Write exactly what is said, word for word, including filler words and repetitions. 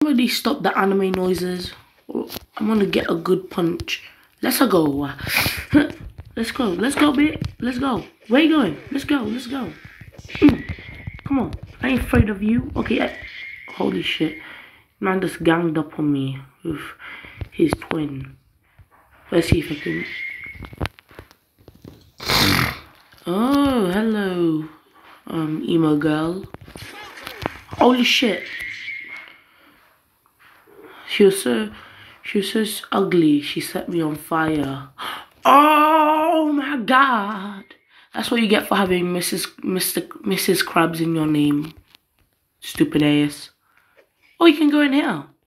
Somebody stop the anime noises. I'm gonna get a good punch. Let's go. Let's go. Let's go, bitch. Let's go. Where you going? Let's go. Let's go. Mm. Come on. I ain't afraid of you. Okay. I... Holy shit. Man just ganged up on me with his twin. Let's see if I can... Oh, hello. Um, emo girl. Holy shit. She was so... She was so ugly. She set me on fire. Oh my god. That's what you get for having Missus Mister Missus Krabs in your name. Stupid ass. Oh, you can go in here.